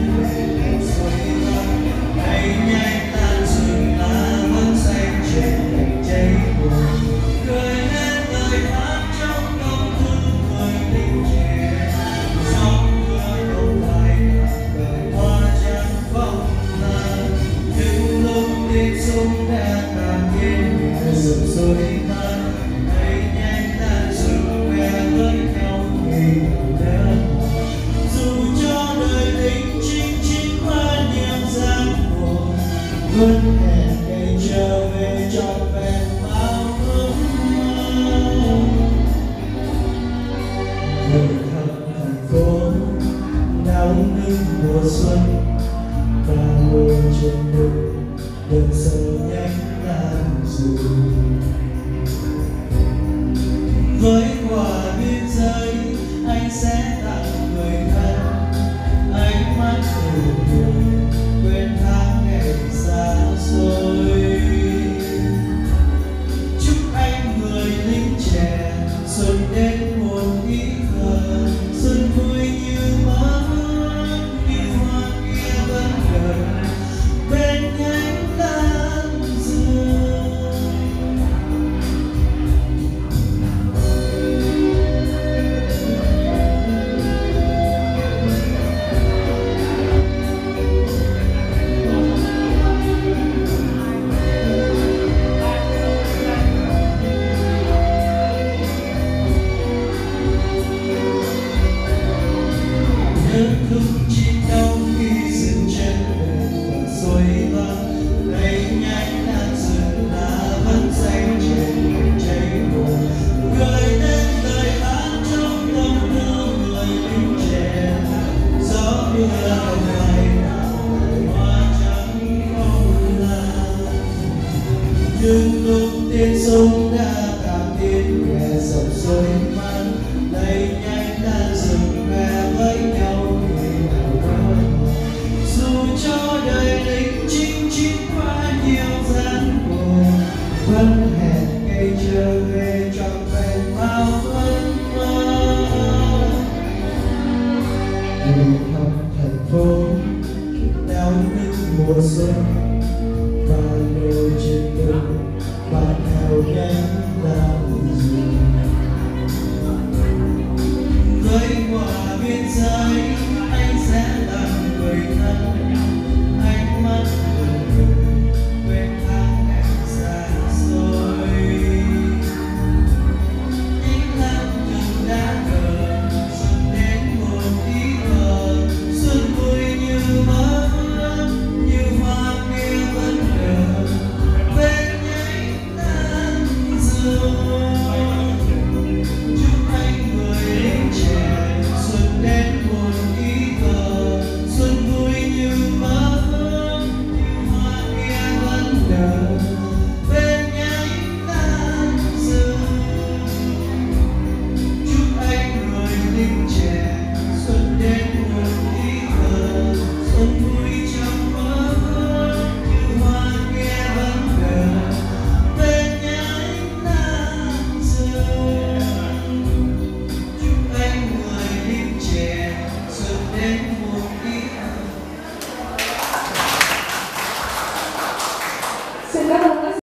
Vẫn hẹn ngày trở về trọn vẹn bao ước mơ. Người khắp thành phố náo nức mùa xuân, ta ngồi trên đường đơn sơ nhánh lan rừng. Với quà biên giới anh sẽ tặng người thân ánh mắt nụ cười quên tháng ngày xa xôi. Chúc anh người lính trẻ xuân đến muôn ý khờ, xuân vui như mơ như hoa kia vẫn gần bên nhánh lan rừng. Khúc chim đông khi dừng chân bên bờ suối vắng, đây nhánh lan rừng là vẫn xanh trên miền cháy mùa, gợi đến lời hát trong tâm tư người lính trẻ. Gió mưa không ngày nào hoa trắng không lan, nhưng lúc tiếng sông đã cảm tiếng nghe dòng suối mặn, đây nhánh lan rừng về với nhau. Vẫn hẹn ngày trở về trọn vẹn bao ước mơ. Người khắp thành phố náo nức mùa xuân,